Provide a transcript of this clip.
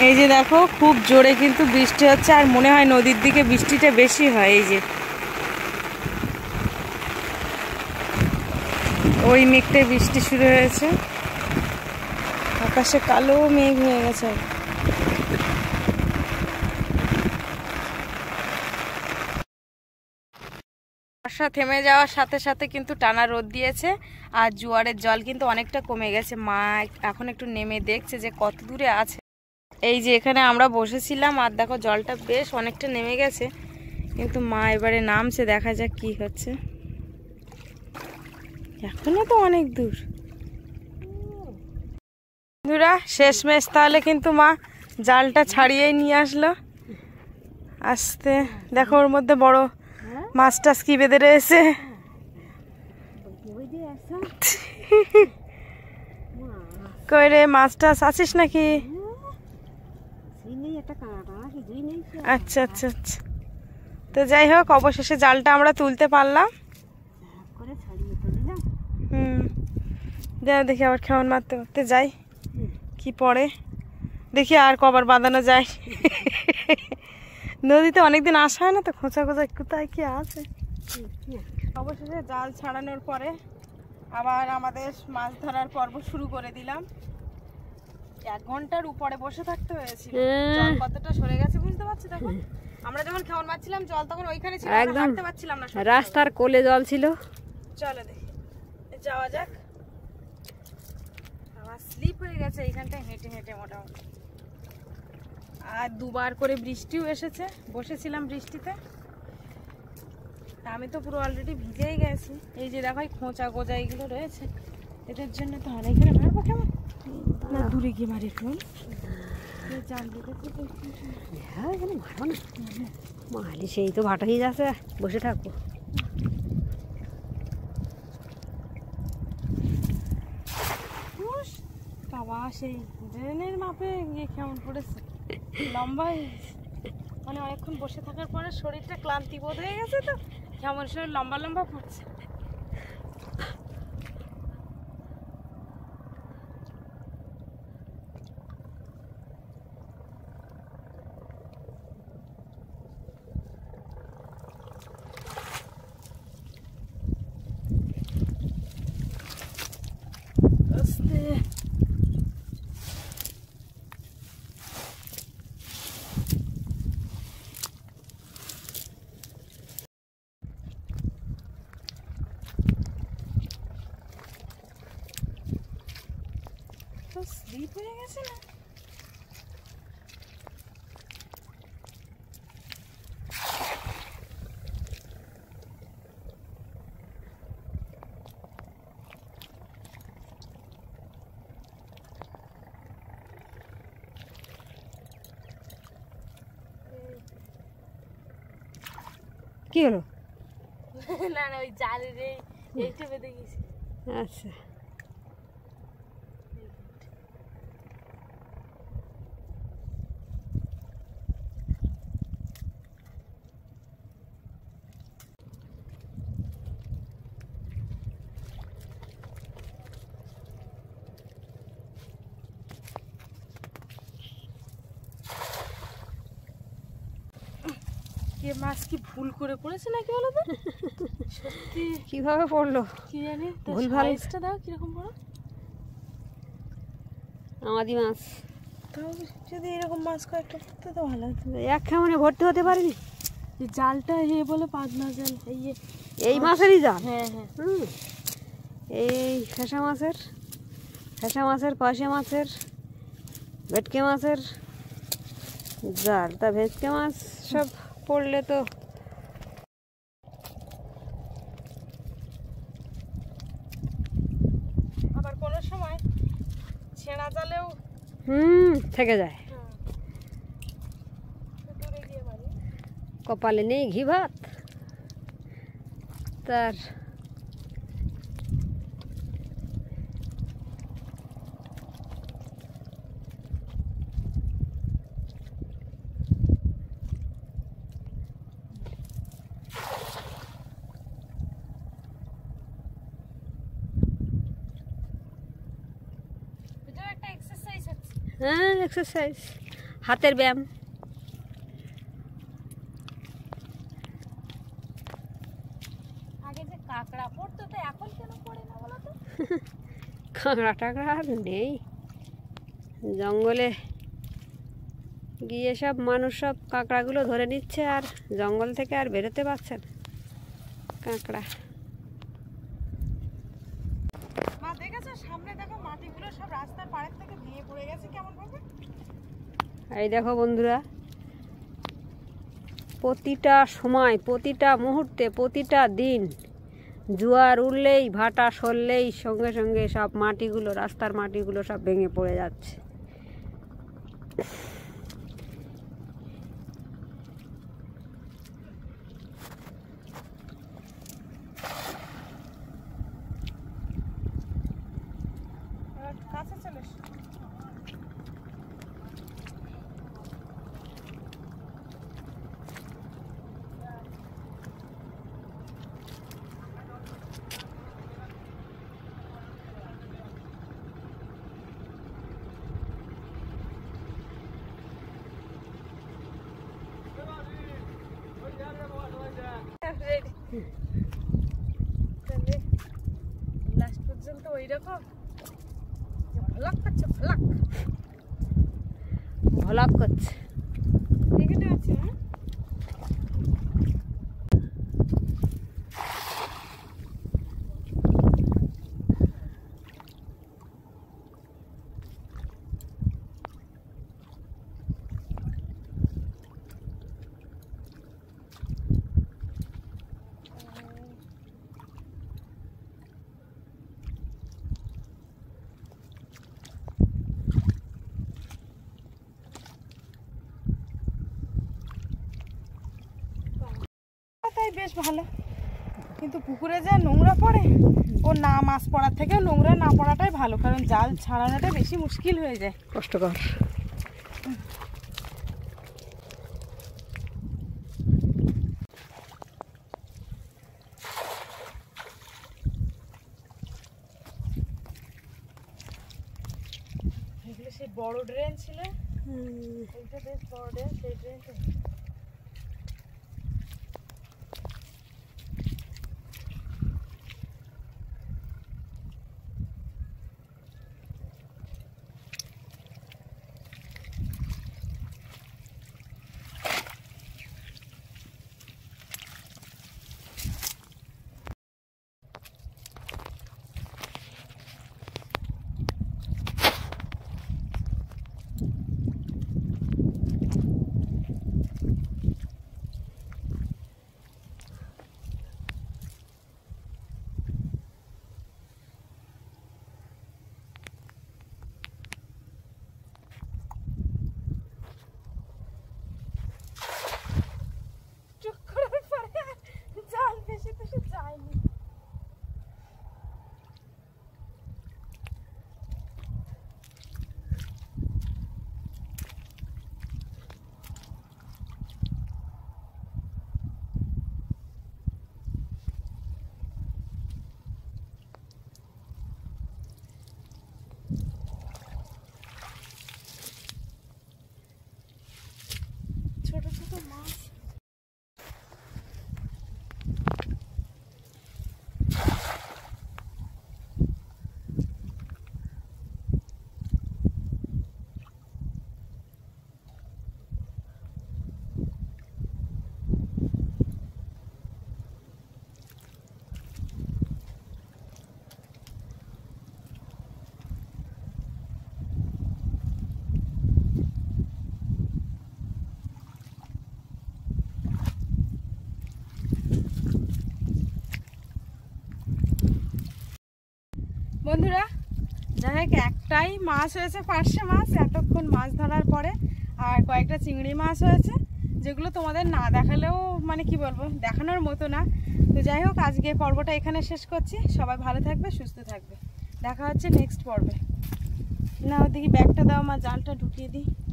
এই যে দেখো খুব জোরে কিন্তু বৃষ্টি হচ্ছে, আর মনে হয় নদীর দিকে বৃষ্টিটা বেশি হয়। এই যে ওই মেঘটায় বৃষ্টি শুরু হয়েছে, আকাশে কালো মেঘ হয়ে গেছে। বর্ষা থেমে যাওয়ার সাথে সাথে কিন্তু টানা রোদ দিয়েছে, আর জোয়ারের জল কিন্তু অনেকটা কমে গেছে। মা এখন একটু নেমে দেখছে যে কত দূরে আছে। এই যে এখানে আমরা বসেছিলাম, আর দেখো জলটা বেশ অনেকটা নেমে গেছে, কিন্তু মা এবারে নামছে, দেখা যাক কি হচ্ছে। এখনো তো অনেক দূর। বন্ধুরা শেষমেশ তাহলে কিন্তু মা জালটা ছাড়িয়েই নিয়ে আসলো। আসতে দেখো ওর মধ্যে বড় মাছ টাছ কি বেঁধে রয়েছে। কই রে, মাছ টাছ আছিস নাকি? আচ্ছা আচ্ছা আচ্ছা, তো যাই হোক অবশেষে জালটা আমরা তুলতে পারলাম। দেখি আবার কেমন মারতে মারতে যাই, কি পড়ে দেখি আর কবার বাঁধানো যায়। নদীতে অনেকদিন আসা হয় না তো, খোঁচা খোঁচা কোথায় কি আছে। অবশেষে জাল ছাড়ানোর পরে আবার আমাদের মাছ ধরার পর্ব শুরু করে দিলাম। 1 ঘন্টার উপরে বসে থাকতে হয়েছিল। জল কতটা সরে গেছে বুঝতে পারছি। তখন আমরা যখন খেমন মারছিলাম জল তখন ওইখানে ছিল, আমরা হাঁটতে পারছিলাম না, রাস্তার কোলে জল ছিল। চলো দেখি যাওয়া যাক। আমার স্লিপ হয়ে গেছে এইখানটায় হেঁটে হেঁটে মোটামুটি। আর 2বার করে বৃষ্টিও এসেছে, বসেছিলাম বৃষ্টিতে, আমি তো পুরো অলরেডি ভিজেই গেছি। এই যে দেখো খোঁচা গোজা এগুলো রয়েছে, এদের জন্য তো অনেকখানে মারবো। কেমন না দূরে গিয়ে মারি ফোন মালি সেই তো ভাটা হয়ে যাচ্ছে, বসে থাকবো। বাবা সেই ড্রেনের মাপে গিয়ে কেমন পড়েছে, লম্বা মানে অনেকক্ষণ বসে থাকার পরে শরীরটা ক্লান্তি বোধ হয়ে গেছে, তো কেমন শরীর লম্বা লম্বা পড়ছে। স্লিপ হয়ে গেছে না? কি হলো? না না ওই জালের এইটা বেঁধে গেছি। আচ্ছা মাছ কি ভুল করে পড়েছে নাকি বলো তো? সত্যি কিভাবে পড়লো কি জানি। ভুল ভাল দাও কিরকম বড় আমাদি মাছ। যদি এরকম মাছ কয়েকটা পড়তে তো ভালো হতো। এক খামনে ভর্তি হতে পারিনি। জালটা বলে পাতনা জাল, এই মাছেরই জাল। হ্যাঁ হ্যাঁ এই খেসা মাছের পাশে মাছের ভেটকে মাছের জাল। তা ভেটকে মাছ সব পড়লে তো আবার কোনো সময় ছেঁড়া জালেও থেকে যায়। কপালে নেই ঘি ভাত, তার এক্সারসাইজ। হাতের ব্যায়াম। আগে যে কাঁকড়া পড়তো তো এখন কেন পড়ে না বলো তো? কাঁকড়া টাকড়া আর নেই, জঙ্গলে গিয়ে সব মানুষ সব কাঁকড়াগুলো ধরে নিচ্ছে আর জঙ্গল থেকে আর বেরোতে পারছে না কাঁকড়া। মা দেখেছো সামনে দেখো মাটিগুলো সব রাস্তার পাড়ের থেকে ভেঙে পড়ে গেছে কেমন ভাবে। এই দেখো বন্ধুরা, প্রতিটা সময়, প্রতিটা মুহূর্তে, প্রতিটা দিন জোয়ার উঠলেই, ভাটা সরলেই সঙ্গে সঙ্গে সব মাটিগুলো, রাস্তার মাটিগুলো সব ভেঙে পড়ে যাচ্ছে। কাছে চলে এসো। লাস্ট পর্যন্ত ওই রকম ভলাক করছে, ভলাক ভলাক করছে। দেখে আছে না। তাই বেশ ভালো, কিন্তু পুকুরে যা নোংরা পড়ে, ও না মাছ পড়ার থেকেও নোংরা না পড়াটাই ভালো, কারণ জাল ছাড়ানোটা বেশি মুশকিল হয়ে যায়, কষ্টকর। এগুলো সেই বড় ড্রেন ছিল, এইটা বেশ বড় ড্রেন, সেই ড্রেনটা ছোট ছোট মাছ। বন্ধুরা, যাই হোক একটাই মাছ হয়েছে, পার্শে মাছ এতক্ষণ মাছ ধরার পরে, আর কয়েকটা চিংড়ি মাছ হয়েছে, যেগুলো তোমাদের না দেখালেও মানে কি বলবো, দেখানোর মতো না। তো যাই হোক, আজকে পর্বটা এখানে শেষ করছি। সবাই ভালো থাকবে, সুস্থ থাকবে, দেখা হচ্ছে নেক্সট পর্বে। না ওদিকে ব্যাগটা দাও, আমার জালটা ঢুকিয়ে দিই।